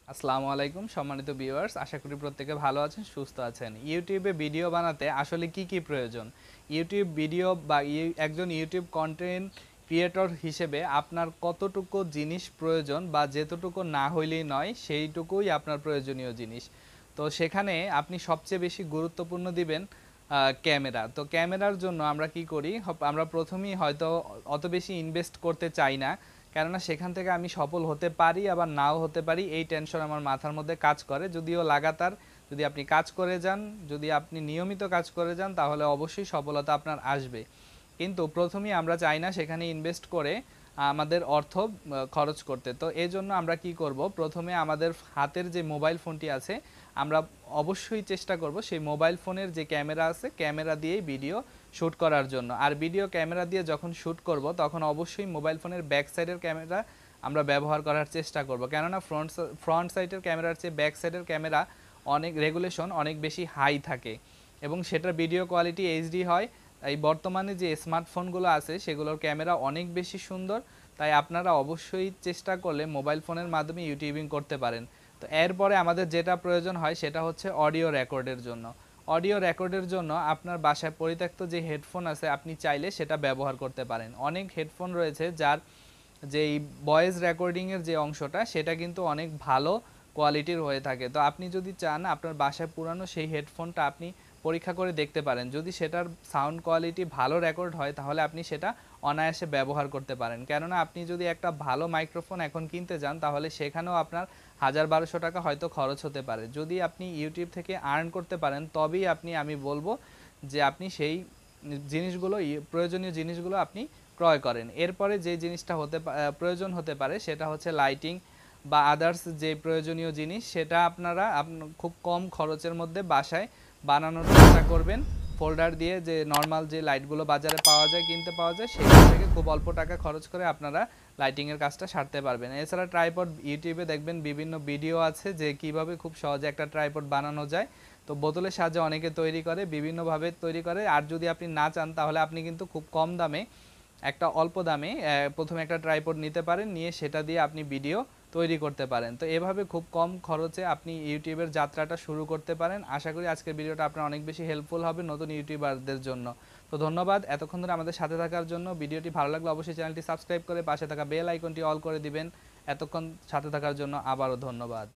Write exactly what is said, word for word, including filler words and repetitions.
আসসালামু আলাইকুম সম্মানিত ভিউয়ার্স, আশা করি প্রত্যেকে ভালো আছেন, সুস্থ আছেন। ইউটিউবে ভিডিও বানাতে আসলে কি কি প্রয়োজন? ইউটিউব ভিডিও বা একজন ইউটিউব কন্টেন্ট ক্রিয়েটর হিসেবে আপনার কতটুকু জিনিস প্রয়োজন বা যেতটুকু না হইলেই নয় সেইটুকুই আপনার প্রয়োজনীয় জিনিস। তো সেখানে আপনি সবচেয়ে বেশি গুরুত্বপূর্ণ দিবেন ক্যামেরা। তো ক্যামেরার জন্য আমরা কি করি, আমরা প্রথমেই হয়তো অত বেশি ইনভেস্ট করতে চাই না, কেননা সেখান থেকে আমি সফল হতে পারি আবার নাও হতে পারি, এই টেনশন আমার মাথার মধ্যে কাজ করে। যদিও লাগাতার যদি আপনি কাজ করে যান, যদি আপনি নিয়মিত কাজ করে যান, তাহলে অবশ্যই সফলতা আপনার আসবে। কিন্তু প্রথমেই আমরা চাই না সেখানে ইনভেস্ট করে আমাদের অর্থ খরচ করতে। তো এই জন্য আমরা কি করব, প্রথমে আমাদের হাতের যে মোবাইল ফোনটি আছে আমরা অবশ্যই চেষ্টা করব সেই মোবাইল ফোনের যে ক্যামেরা আছে ক্যামেরা দিয়েই ভিডিও শ্যুট করার জন্য। আর ভিডিও ক্যামেরা দিয়ে যখন শ্যুট করব তখন অবশ্যই মোবাইল ফোনের ব্যাক সাইডের ক্যামেরা আমরা ব্যবহার করার চেষ্টা করব, কেননা ফ্রন্ট ফ্রন্ট সাইডের ক্যামেরার চেয়ে ব্যাক সাইডের ক্যামেরা অনেক রেগুলেশন অনেক বেশি হাই থাকে এবং সেটার ভিডিও কোয়ালিটি এইচডি হয়। এই বর্তমানে যে স্মার্টফোনগুলো আছে সেগুলোর ক্যামেরা অনেক বেশি সুন্দর, তাই আপনারা অবশ্যই চেষ্টা করলে মোবাইল ফোনের মাধ্যমে ইউটিউবিং করতে পারেন। তো এরপরে আমাদের যেটা প্রয়োজন হয় সেটা হচ্ছে অডিও রেকর্ডের জন্য। অডিও রেকর্ডের জন্য আপনার বাসায় পরিত্যক্ত যে হেডফোন আছে আপনি চাইলে সেটা ব্যবহার করতে পারেন। অনেক হেডফোন রয়েছে যার যেই ভয়েস রেকর্ডিংয়ের যে অংশটা সেটা কিন্তু অনেক ভালো কোয়ালিটির হয়ে থাকে। তো আপনি যদি চান আপনার বাসায় পুরানো সেই হেডফোনটা আপনি পরীক্ষা করে দেখতে পারেন, যদি সেটার সাউন্ড কোয়ালিটি ভালো রেকর্ড হয় তাহলে আপনি সেটা অনায়াসে ব্যবহার করতে পারেন। কেননা আপনি যদি একটা ভালো মাইক্রোফোন এখন কিনতে যান তাহলে সেখানেও আপনার হাজার বারোশো টাকা হয়তো খরচ হতে পারে। যদি আপনি ইউটিউব থেকে আর্ন করতে পারেন তবেই আপনি, আমি বলবো যে আপনি সেই জিনিসগুলো, প্রয়োজনীয় জিনিসগুলো আপনি ক্রয় করেন। এরপরে যে জিনিসটা হতে প্রয়োজন হতে পারে সেটা হচ্ছে লাইটিং বা আদার্স যে প্রয়োজনীয় জিনিস, সেটা আপনারা খুব কম খরচের মধ্যে বাসায় বানানোর চেষ্টা করবেন। ফোল্ডার দিয়ে যে নর্মাল যে লাইটগুলো বাজারে পাওয়া যায়, কিনতে পাওয়া যায়, সেখান থেকে খুব অল্প টাকা খরচ করে আপনারা লাইটিংয়ের কাজটা সারতে পারবেন। এছাড়া ট্রাইপড, ইউটিউবে দেখবেন বিভিন্ন ভিডিও আছে যে কিভাবে খুব সহজে একটা ট্রাইপড বানানো যায়। তো বোতলের সাহায্যে অনেকে তৈরি করে, বিভিন্নভাবে তৈরি করে। আর যদি আপনি না চান তাহলে আপনি কিন্তু খুব কম দামে, একটা অল্প দামে প্রথমে একটা ট্রাইপড নিতে পারেন, নিয়ে সেটা দিয়ে আপনি ভিডিও তৈরি করতে পারেন। তো এভাবে খুব কম খরচে আপনি ইউটিউবের যাত্রাটা শুরু করতে পারেন। আশা করি আজকের ভিডিওটা আপনার অনেক বেশি হেল্পফুল হবে নতুন ইউটিউবারদের জন্য। তো ধন্যবাদ এতক্ষণ ধরে আমাদের সাথে থাকার জন্য। ভিডিওটি ভালো লাগলে অবশ্যই চ্যানেলটি সাবস্ক্রাইব করে পাশে থাকা বেল আইকনটি অল করে দিবেন। এতক্ষণ সাথে থাকার জন্য আবারও ধন্যবাদ।